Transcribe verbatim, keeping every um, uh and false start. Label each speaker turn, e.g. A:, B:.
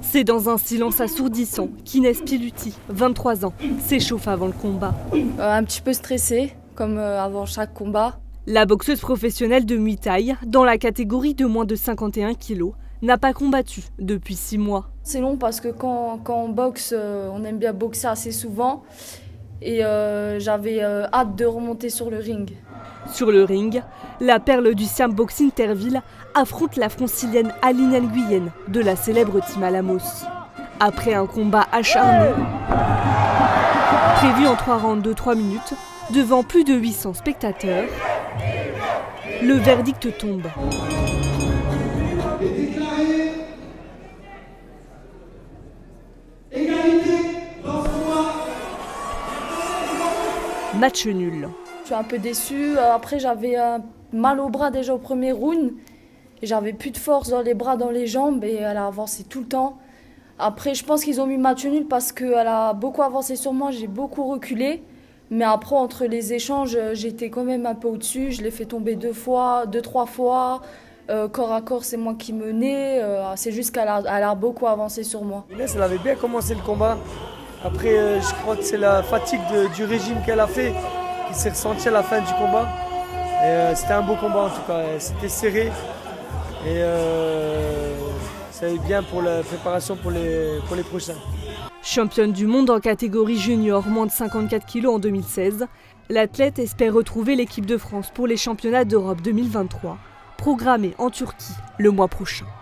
A: C'est dans un silence assourdissant qu'Inès Piluti, vingt-trois ans, s'échauffe avant le combat.
B: Euh, un petit peu stressée, comme euh, avant chaque combat.
A: La boxeuse professionnelle de Muay Thai, dans la catégorie de moins de cinquante et un kilos, n'a pas combattu depuis six mois.
B: C'est long parce que quand, quand on boxe, euh, on aime bien boxer assez souvent. Et euh, j'avais euh, hâte de remonter sur le ring.
A: Sur le ring, la perle du Siam Boxing Terville affronte la francilienne Aline Nguyen de la célèbre Team Alamos. Après un combat acharné, prévu en trois rounds de trois minutes, devant plus de huit cents spectateurs, le verdict tombe. Match nul.
B: Je suis un peu déçue. Après, j'avais mal au bras déjà au premier round. Et j'avais plus de force dans les bras, dans les jambes. Et elle a avancé tout le temps. Après, je pense qu'ils ont mis match nul parce qu'elle a beaucoup avancé sur moi. J'ai beaucoup reculé. Mais après, entre les échanges, j'étais quand même un peu au-dessus. Je l'ai fait tomber deux fois, deux, trois fois. Euh, corps à corps, c'est moi qui menais. Euh, c'est juste qu'elle a, elle a beaucoup avancé sur moi.
C: Inès, elle avait bien commencé le combat. Après, euh, je crois que c'est la fatigue de, du régime qu'elle a fait qui s'est ressentie à la fin du combat. Et euh, c'était un beau combat en tout cas. C'était serré. Et euh, ça allait bien pour la préparation pour les, pour les prochains.
A: Championne du monde en catégorie junior moins de cinquante-quatre kilos en deux mille seize, l'athlète espère retrouver l'équipe de France pour les championnats d'Europe deux mille vingt-trois, programmés en Turquie le mois prochain.